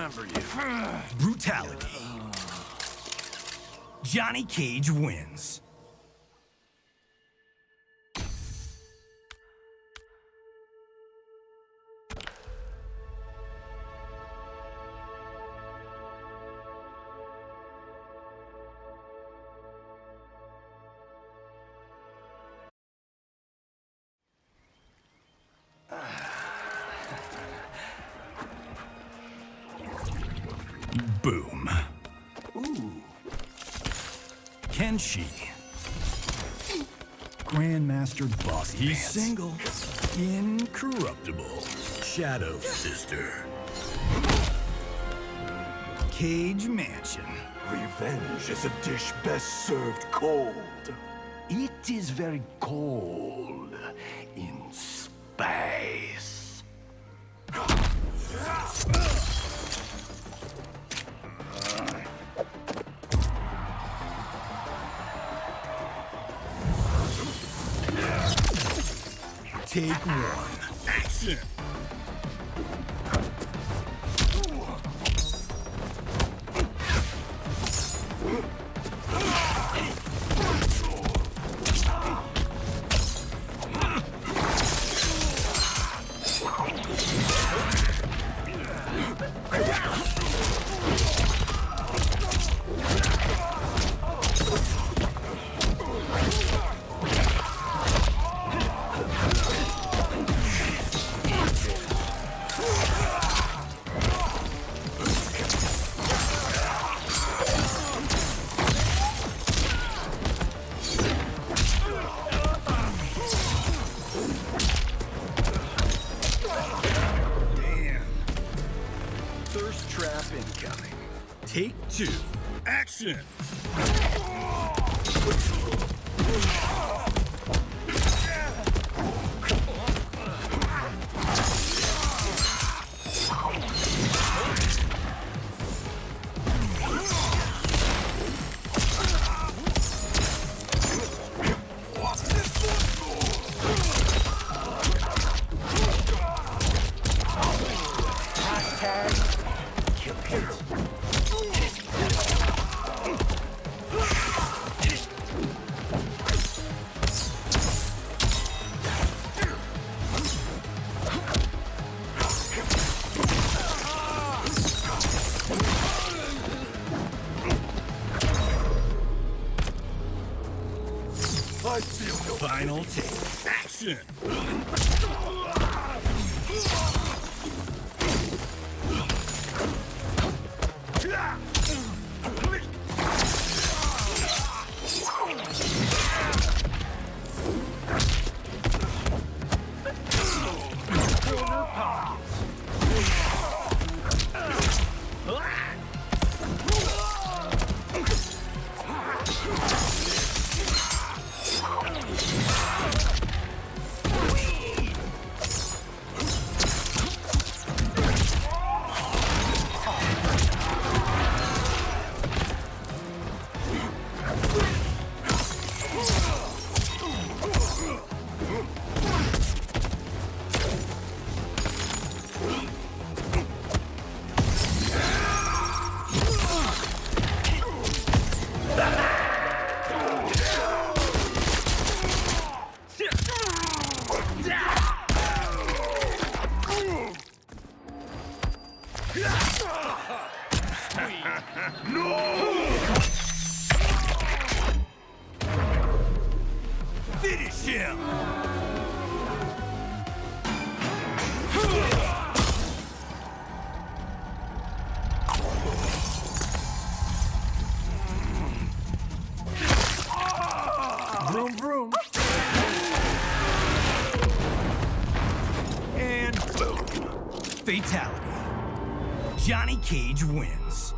remember you. Brutality. Johnny Cage wins. Boom. Ooh. Kenshi. Grandmaster Bossy He's Pants. single. Incorruptible. Shadow Sister. Cage Mansion. Revenge is a dish best served cold. It is very cold in space. Take one. Action! Thirst trap incoming. Take two. Action! I feel no Final take. Action! Finish him! Vroom, vroom. And boom. Fatality. Johnny Cage wins.